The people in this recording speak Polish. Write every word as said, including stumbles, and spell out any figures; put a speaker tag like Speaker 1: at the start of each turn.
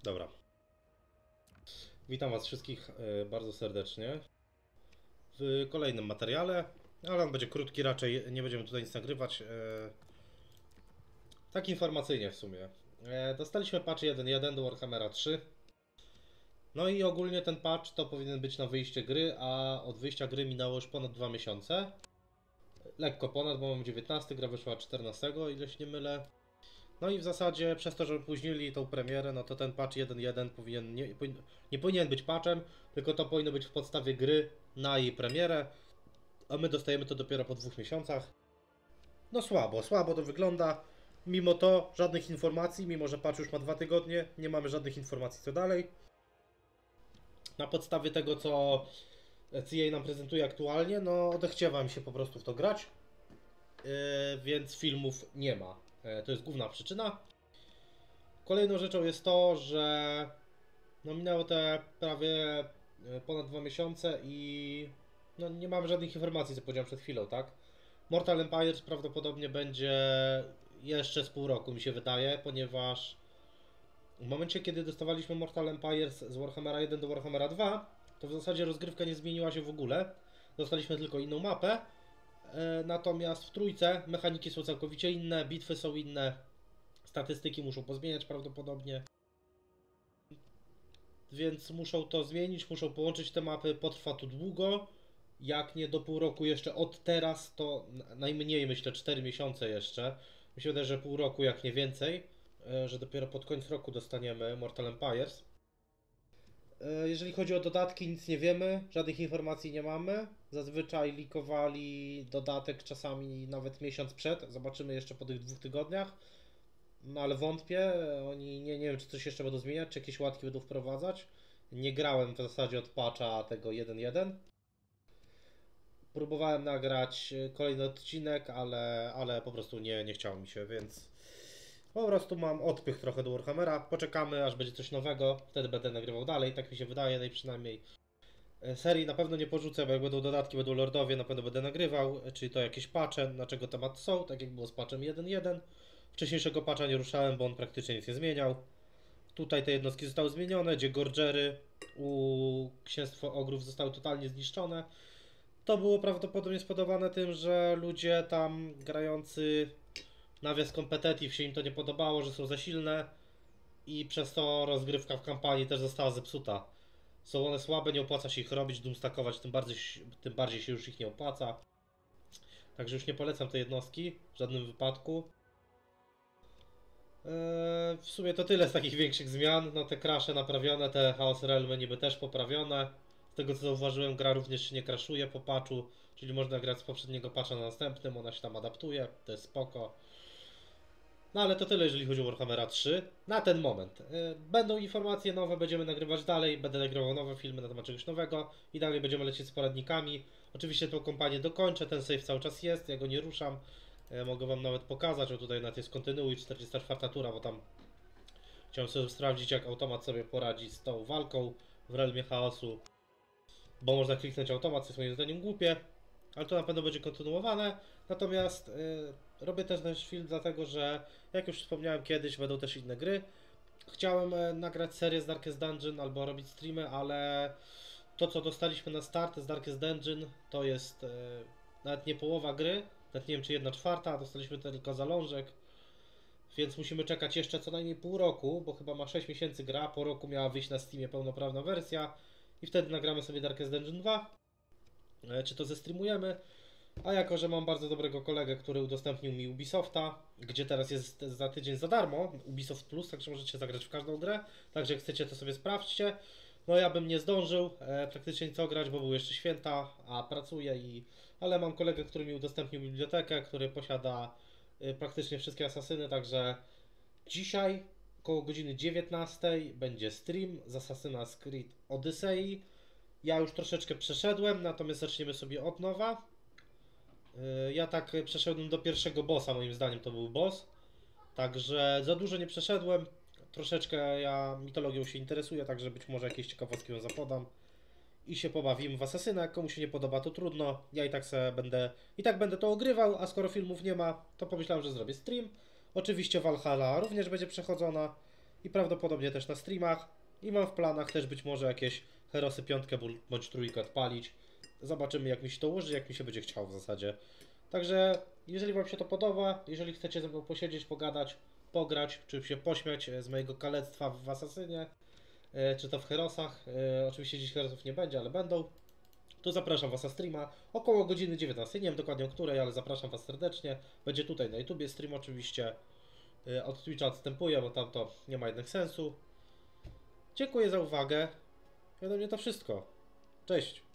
Speaker 1: Dobra. Witam Was wszystkich e, bardzo serdecznie w kolejnym materiale, ale on będzie krótki, raczej nie będziemy tutaj nic nagrywać. E, tak informacyjnie w sumie. E, dostaliśmy patch jeden jeden do Warhammera trzy. No i ogólnie ten patch to powinien być na wyjście gry, a od wyjścia gry minęło już ponad dwa miesiące. Lekko ponad, bo mam dziewiętnasty, gra wyszła czternastego, ile się nie mylę. No i w zasadzie przez to, że opóźnili tą premierę, no to ten patch jeden jeden powinien, nie, nie powinien być patchem, tylko to powinno być w podstawie gry na jej premierę, a my dostajemy to dopiero po dwóch miesiącach. No słabo, słabo to wygląda. Mimo to żadnych informacji, mimo że patch już ma dwa tygodnie, nie mamy żadnych informacji co dalej. Na podstawie tego, co C A nam prezentuje aktualnie, no odechciewa mi się po prostu w to grać, yy, więc filmów nie ma. To jest główna przyczyna. Kolejną rzeczą jest to, że no minęło te prawie ponad dwa miesiące i no nie mamy żadnych informacji, co powiedziałem przed chwilą, tak? Mortal Empires prawdopodobnie będzie jeszcze z pół roku, mi się wydaje, ponieważ w momencie, kiedy dostawaliśmy Mortal Empires z Warhammera jeden do Warhammera dwa, to w zasadzie rozgrywka nie zmieniła się w ogóle. Dostaliśmy tylko inną mapę. Natomiast w trójce mechaniki są całkowicie inne, bitwy są inne, statystyki muszą pozmieniać prawdopodobnie. Więc muszą to zmienić, muszą połączyć te mapy, potrwa to długo. Jak nie do pół roku jeszcze od teraz, to najmniej myślę cztery miesiące jeszcze. Myślę, że pół roku jak nie więcej, że dopiero pod koniec roku dostaniemy Mortal Empires. Jeżeli chodzi o dodatki, nic nie wiemy, żadnych informacji nie mamy. Zazwyczaj likowali dodatek czasami nawet miesiąc przed. Zobaczymy jeszcze po tych dwóch tygodniach. No ale wątpię, oni nie, nie wiem czy coś jeszcze będą zmieniać, czy jakieś łatki będą wprowadzać. Nie grałem w zasadzie od patcha tego jeden jeden. Próbowałem nagrać kolejny odcinek, ale, ale po prostu nie, nie chciało mi się, więc po prostu mam odpych trochę do Warhammera. Poczekamy, aż będzie coś nowego, wtedy będę nagrywał dalej, tak mi się wydaje, najprzynajmniej. Serii na pewno nie porzucę, bo jak będą dodatki, będą lordowie, na pewno będę nagrywał, czyli to jakieś patche, na czego temat są, tak jak było z patchem jeden jeden. Wcześniejszego patcha nie ruszałem, bo on praktycznie nic nie zmieniał. Tutaj te jednostki zostały zmienione, gdzie Gorgery u Księstwa Ogrów zostały totalnie zniszczone. To było prawdopodobnie spowodowane tym, że ludzie tam grający nawias competitive się im to nie podobało, że są za silne i przez to rozgrywka w kampanii też została zepsuta. Są one słabe, nie opłaca się ich robić, doomstackować, tym bardziej, tym bardziej się już ich nie opłaca. Także już nie polecam tej jednostki w żadnym wypadku. Eee, w sumie to tyle z takich większych zmian. No te crashe naprawione, te Chaos Realmy niby też poprawione. Z tego co zauważyłem, gra również się nie crashuje po patchu, czyli można grać z poprzedniego patcha na następnym, ona się tam adaptuje, to jest spoko. No ale to tyle, jeżeli chodzi o Warhammera trzy. Na ten moment. Będą informacje nowe, będziemy nagrywać dalej, będę nagrywał nowe filmy na temat czegoś nowego i dalej będziemy lecieć z poradnikami. Oczywiście tą kampanię dokończę, ten save cały czas jest, ja go nie ruszam. Mogę Wam nawet pokazać, o tutaj nawet jest kontynuuj, czterdziesta czwarta tura, bo tam chciałem sobie sprawdzić, jak automat sobie poradzi z tą walką w Realmie Chaosu. Bo można kliknąć automat, co jest moim zdaniem głupie. Ale to na pewno będzie kontynuowane. Natomiast yy, robię też nasz film dlatego, że jak już wspomniałem kiedyś, będą też inne gry. Chciałem yy, nagrać serię z Darkest Dungeon albo robić streamy, ale to co dostaliśmy na start z Darkest Dungeon to jest yy, nawet nie połowa gry, nawet nie wiem czy jedna czwarta, dostaliśmy tylko zalążek. Więc musimy czekać jeszcze co najmniej pół roku, bo chyba ma sześć miesięcy gra, po roku miała wyjść na Steamie pełnoprawna wersja i wtedy nagramy sobie Darkest Dungeon dwa. Czy to zestreamujemy, a jako, że mam bardzo dobrego kolegę, który udostępnił mi Ubisofta, gdzie teraz jest za tydzień za darmo, Ubisoft Plus, także możecie zagrać w każdą grę, także jak chcecie to sobie sprawdźcie. No ja bym nie zdążył e, praktycznie co grać, bo były jeszcze święta, a pracuję i... Ale mam kolegę, który mi udostępnił bibliotekę, który posiada e, praktycznie wszystkie asasyny, także dzisiaj około godziny dziewiętnastej będzie stream z Assassin's Creed Odyssey. Ja już troszeczkę przeszedłem, natomiast zaczniemy sobie od nowa. Ja tak przeszedłem do pierwszego bossa, moim zdaniem to był boss. Także za dużo nie przeszedłem. Troszeczkę ja mitologią się interesuję, także być może jakieś ciekawostki ją zapodam. I się pobawimy w Asasyna. Jak komuś się nie podoba, to trudno. Ja i tak sobie będę, i tak będę to ogrywał, a skoro filmów nie ma, to pomyślałem, że zrobię stream. Oczywiście Valhalla również będzie przechodzona. i prawdopodobnie też na streamach. I mam w planach też być może jakieś Herosy piątkę bądź trójkę odpalić. Zobaczymy jak mi się to ułoży, jak mi się będzie chciało w zasadzie. Także jeżeli Wam się to podoba, jeżeli chcecie ze mną posiedzieć, pogadać, pograć, czy się pośmiać z mojego kalectwa w Asasynie, czy to w Herosach, oczywiście dziś Herosów nie będzie, ale będą, to zapraszam Was na streama około godziny dziewiętnastej, nie wiem dokładnie o której, ale zapraszam Was serdecznie. Będzie tutaj na YouTubie stream oczywiście, od Twitcha odstępuję, bo tam to nie ma jednak sensu. Dziękuję za uwagę. I ode mnie to wszystko. Cześć.